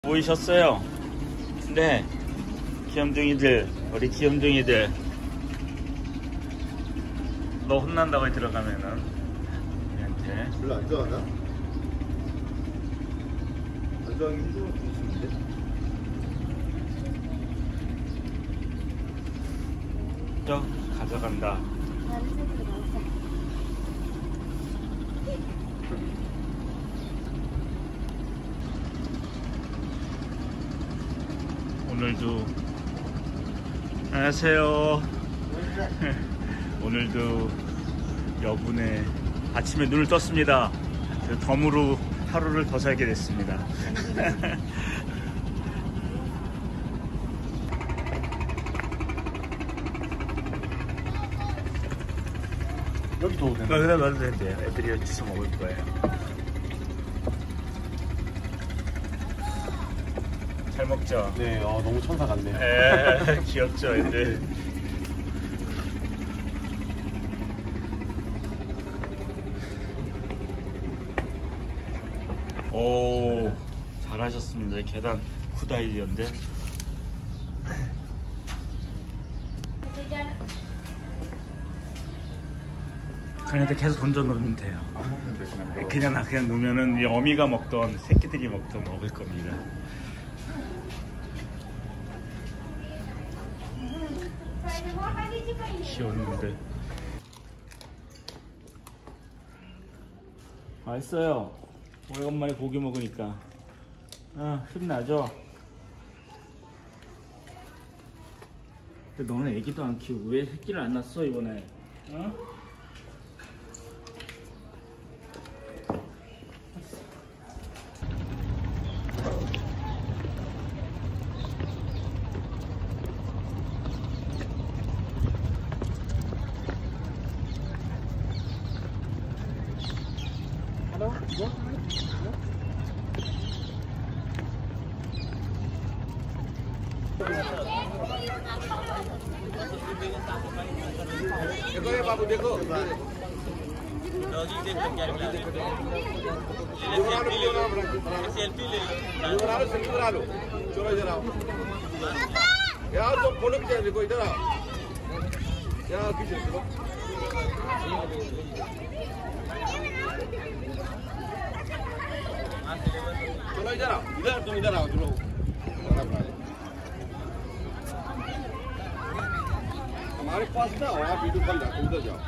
보이셨어요? 네, 귀염둥이들, 우리 귀염둥이들. 너 혼난다고 들어가면은 우리한테. 별로 안 좋아하나? 안 좋아하기 힘들어 보이시는데? 저 가져간다. 오늘도 안녕하세요. 오늘도 여분의 아침에 눈을 떴습니다. 덤으로 하루를 더 살게 됐습니다. 여기 둬도 되나? 여기다 넣어도 된대요. 애들이 주워 먹을 거예요. 잘 먹죠? 네, 너무 천사 같네. 귀엽죠, 애들. 오, 잘하셨습니다. 계단 굿아이디어인데. 그냥 계속 던져 놓으면 돼요. 그냥 놓으면은 이 어미가 먹던 새끼들이 먹던 먹을 겁니다. 귀여운데. 맛있어요. 오래간만에 고기 먹으니까. 힘나죠? 근데 너는 애기도 안 키우고 왜 새끼를 안 낳았어 이번에? देखो ये बाबू देखो सेल्फी ले लो चलो इधर आओ यार तुम फोटो खींचा देखो इधर आओ यार खींचो चलो इधर आओ तुम इधर आओ चलो हमारे पास ना वहाँ वीडियो बंद है उधर जाओ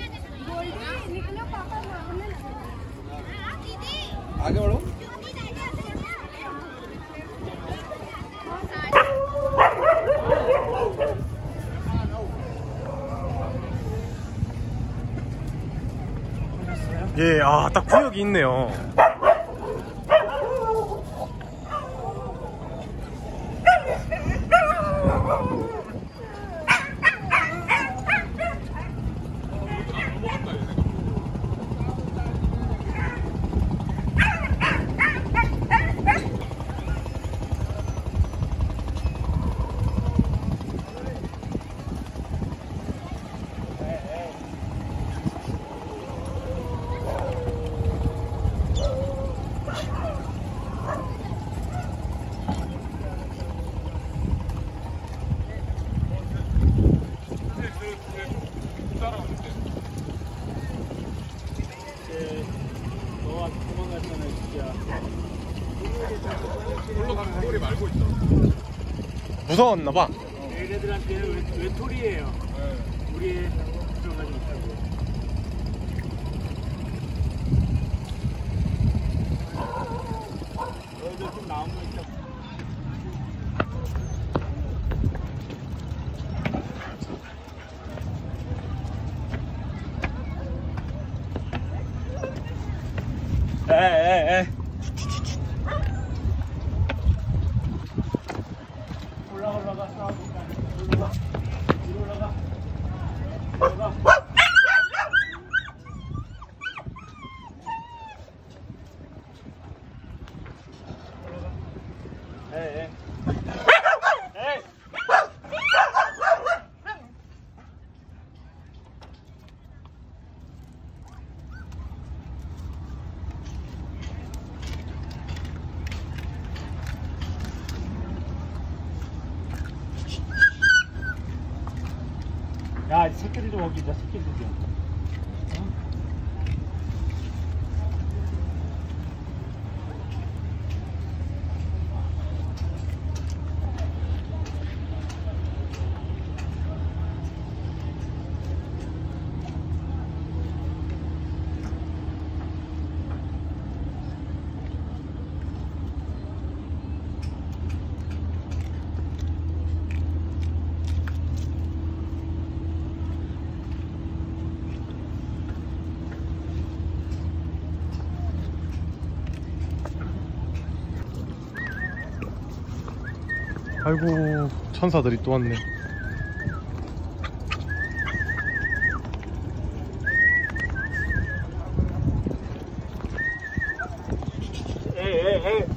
आगे बढ़ो 예, 딱 구역이 있네요. 무서웠나봐. 얘네들한테는 외톨이에요. 우리의 들어가지 못하고. 여기도 좀 나온 거 있다. 에에에 올라가 싸워볼까? 위로 올라가. 에이. 야, 새끼들 좀 먹이자, 새끼들 좀. 아이고 천사들이 또 왔네. 에에에.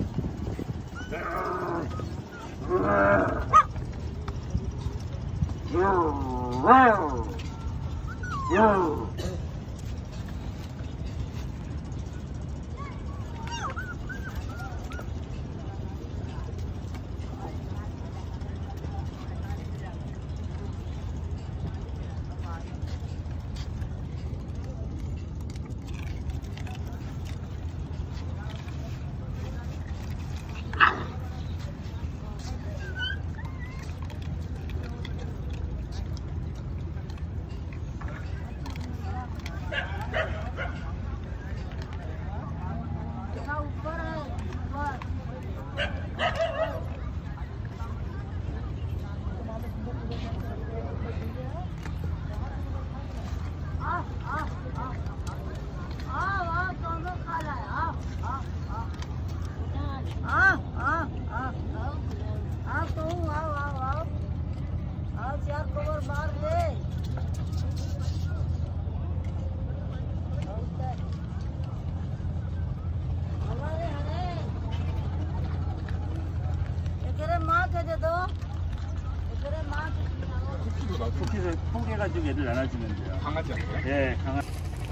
쿠키를 포개가지고 애들 나눠주면 돼요. 강아지 아니에요? 예, 강아지.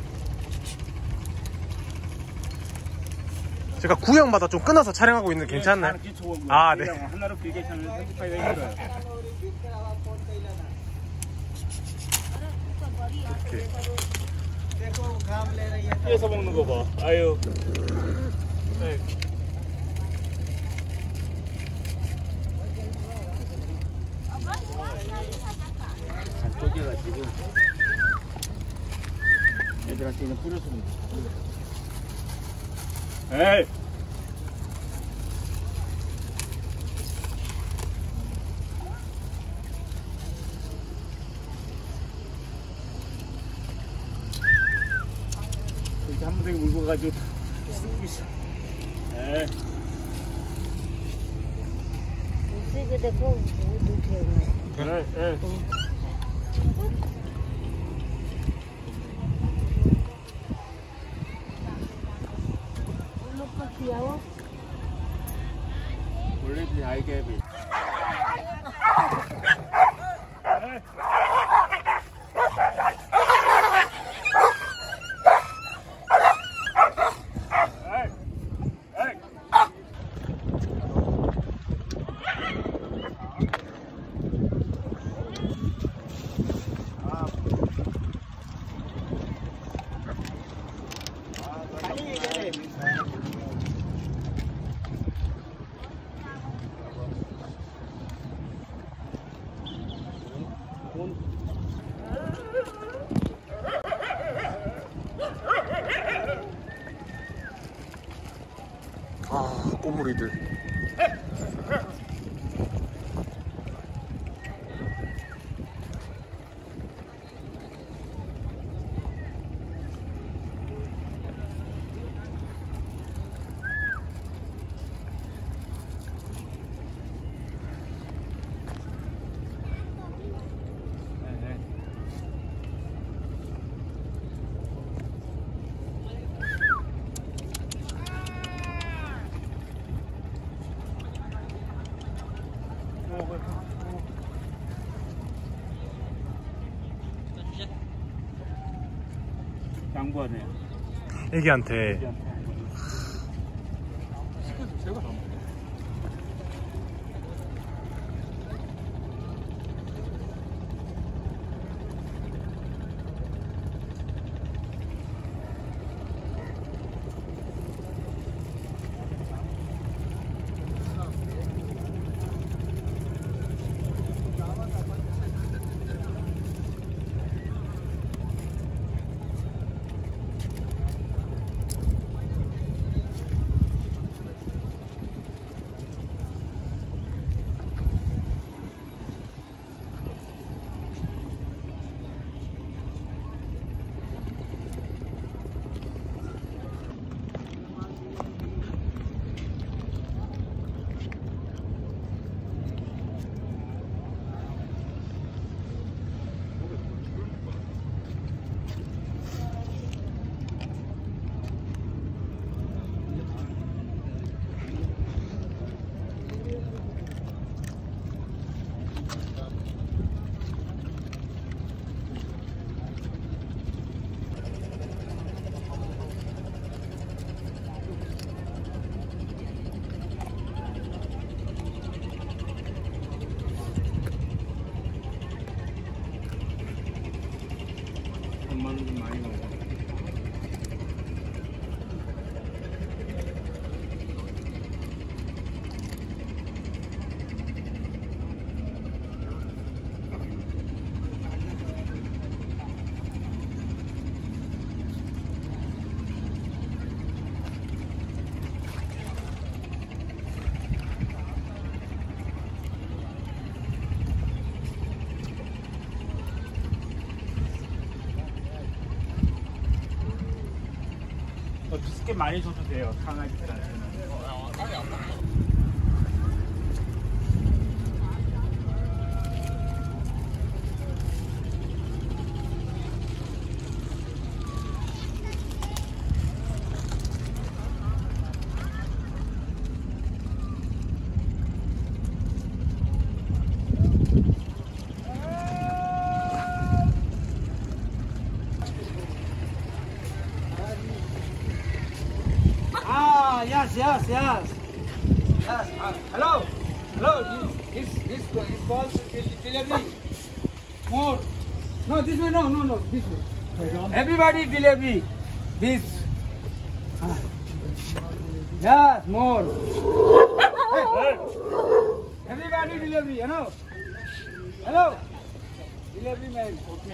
제가 구역마다 좀 끊어서 촬영하고 있는데 괜찮나요? 아, 네. 하나로 길게 편집하기가 힘들어요. 이렇게. 피해서 먹는 거 봐. 아유. 네. 안 쪼개가지고 애들한테는 뿌려서 먹는 거. 에이! 이렇게 한 번에 물고 가지고 에이. 에이. 원래 아이게 아, 꼬물이들. 양보하네. 애기한테. 게 많이 줘도 돼요, 강아지들한테는. Yes. Hello. This called delivery. More. No, this way. No. This way. Everybody delivery. This. Yes, more. Hey. Everybody delivery. Hello. Delivery man. Okay.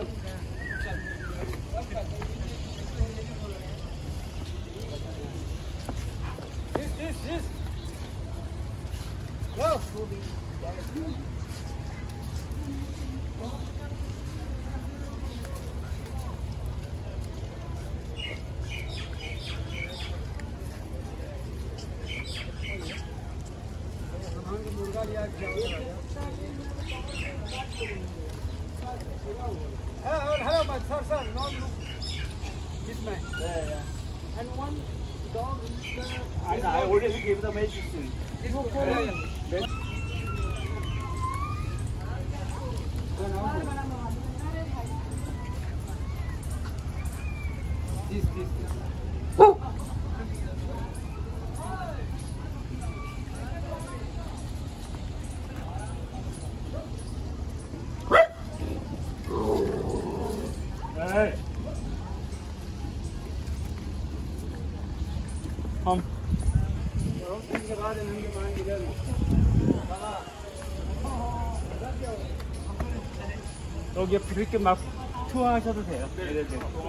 This. Go. Hello, my sir. No. This man. Yeah. And one dog. I already gave the medicine. This will go away. This. Hey. 여기 이렇게 막 투어하셔도 돼요. 네.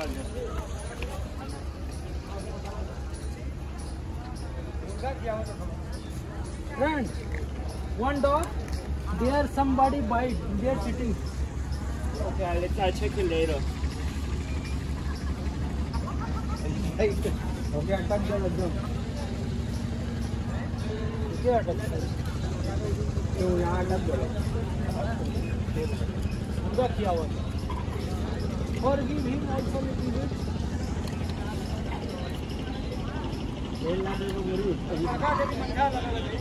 Friends, one dog, there somebody bite, they are sitting. Okay, I'll check it later. Okay, attack them again. Okay, attack them. तो यहाँ अटक गया पूरा किया हुआ था और give him also little bit तेल ना दे तो मेरी लगा दे मंगा लगा दे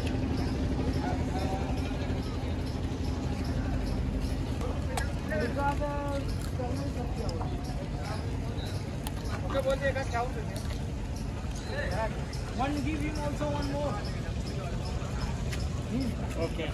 ओके बोल देगा क्या होता है one give him also one more. Okay.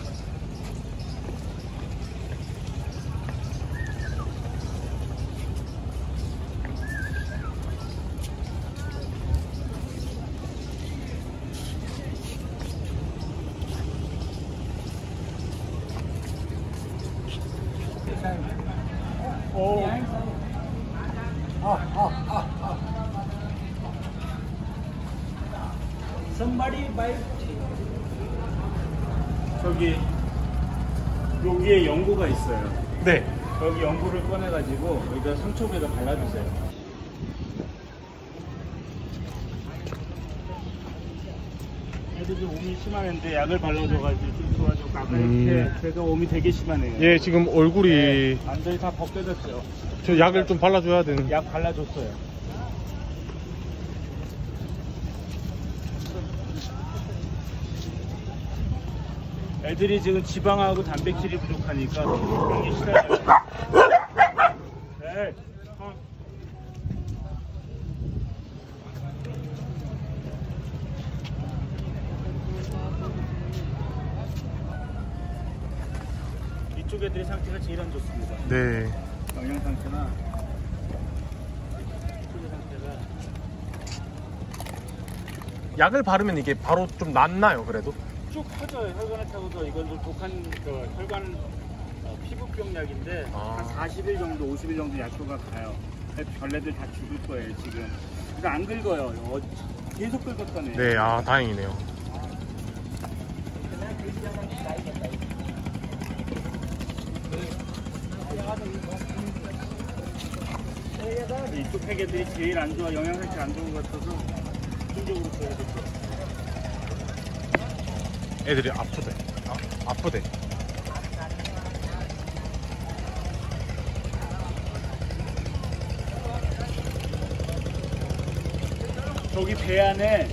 Somebody bite. 저기 여기에 연고가 있어요. 네. 여기 연고를 꺼내가지고 여기다 상처부에다 발라주세요. 애들이 몸이 심하는데 약을 발라줘가지고 좀 좋아지고 아까 이렇게 제가 몸이 되게 심하네요. 예, 지금 얼굴이 네, 완전히 다 벗겨졌죠. 저 약을 좀 발라줘야 되는. 약 발라줬어요. 애들이 지금 지방하고 단백질이 부족하니까 피부병이 심해져요. 네. 이쪽 애들의 상태가 제일 안 좋습니다. 네. 영양 상태나 이쪽의 상태가 약을 바르면 이게 바로 좀 낫나요, 그래도? 쭉 퍼져요. 혈관을 타고서 이건 좀 독한 혈관 피부병 약인데 한 40일 정도, 50일 정도 약효가 가요. 벌레들 다 죽을 거예요 지금. 그러니까 안 긁어요. 계속 긁었다네요. 네, 아 다행이네요. 이쪽 팩애들이 제일 안 좋아, 영양 상태 안 좋은 것 같아서 충격으로 줘야 될 것 같아. 애들이 아프대. 아프대. 저기 배 안에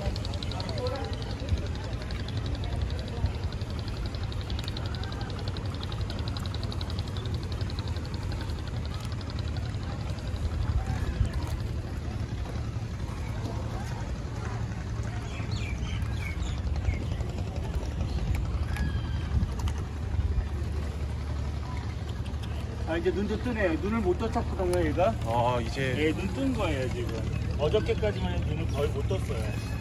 이제 눈도 뜨네요. 눈을 못 떴었거든요, 얘가. 이제. 눈 뜬 거예요, 지금. 어저께까지만 해도 눈을 거의 못 떴어요.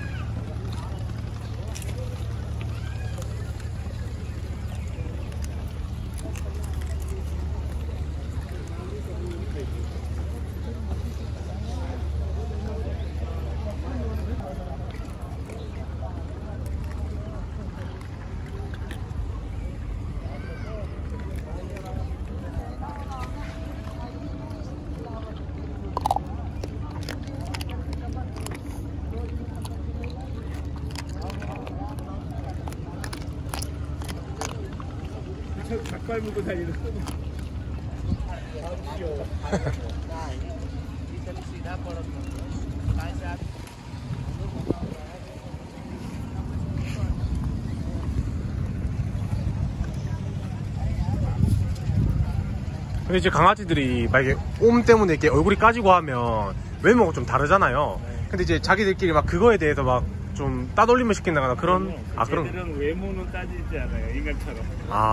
닭발 물고 다니는 거. 귀여워. 근데 이제 강아지들이 만약에 옴 때문에 이렇게 얼굴이 까지고 하면 외모가 좀 다르잖아요. 근데 이제 자기들끼리 막 그거에 대해서 막 좀 따돌림을 시킨다거나 그런. 그런. 쟤들은 외모는 따지지 않아요, 인간처럼.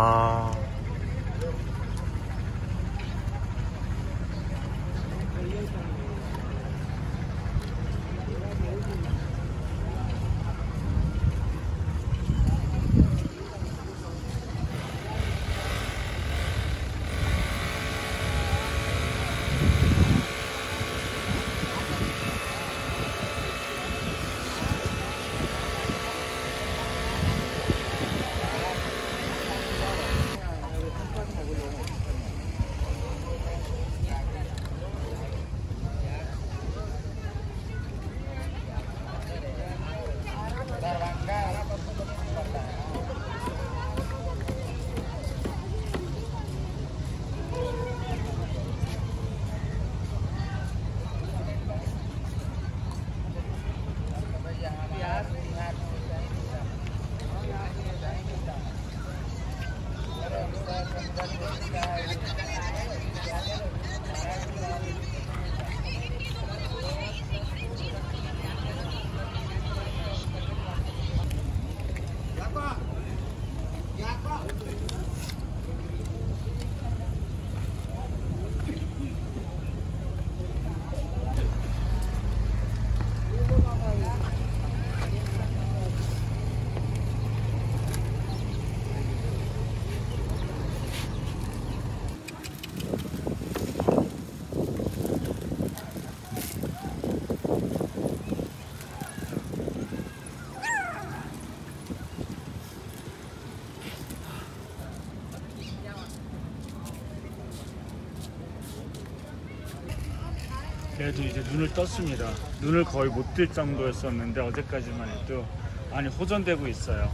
그래도 이제 눈을 떴습니다. 눈을 거의 못 뜰 정도였었는데 어제까지만 해도 많이 호전되고 있어요.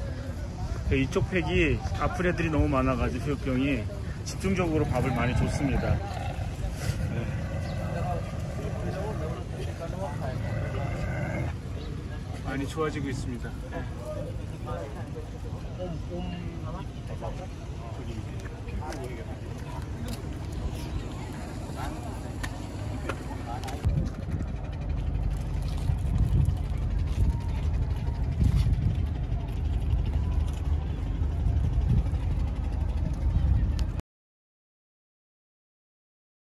이쪽 팩이 아픈 애들이 너무 많아가지고 교육병이 집중적으로 밥을 많이 줬습니다. 많이 좋아지고 있습니다. 옴.